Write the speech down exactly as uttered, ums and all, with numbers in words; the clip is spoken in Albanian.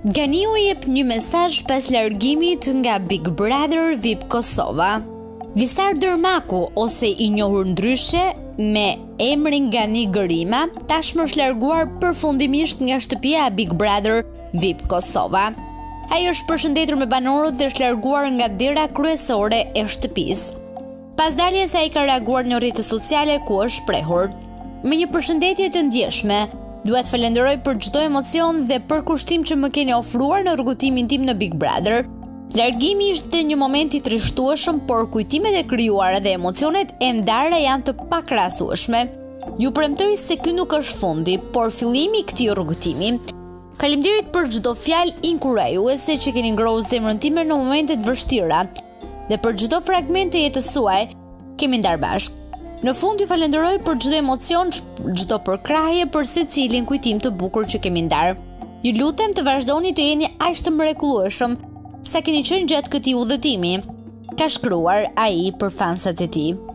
Ganiu jep një mesazh pas largimit nga Big Brother V I P Kosova. Visar Dërmaku, ose i njohur ndryshe me emrin Gani Germia, tashmë është larguar përfundimisht nga shtëpia e Big Brother V I P Kosova. Ai është përshëndetur me banorët dhe është larguar nga dera kryesore e shtëpisë. Pas daljes ai ka reaguar në rrjetet sociale ku është shprehur: "Me një përshëndetje të ndjeshme, dua të falenderoj për çdo emocion dhe për kushtim që më keni ofruar në rrugëtimin tim në Big Brother. Largimi ishte një moment i trishtueshëm, por kujtimet e krijuara dhe emocionet e ndara janë të pakrahasueshme. Ju premtoj se ky nuk është fundi, por fillimi i këtij rrugëtimi. Faleminderit për çdo fjalë inkurajuese që keni ngrohur zemrën time në momentet vështira dhe për çdo fragment të jetës suaj kemi ndarë bashkë. Në fund ju falenderoj për çdo emocion, çdo përkrahje, për secilin kujtim të bukur që kemi ndarë. Ju lutem të vazhdoni të jeni aq të mrekullueshëm sa keni qenë gjatë këtij udhëtimi", ka shkruar ai për fansat e tij.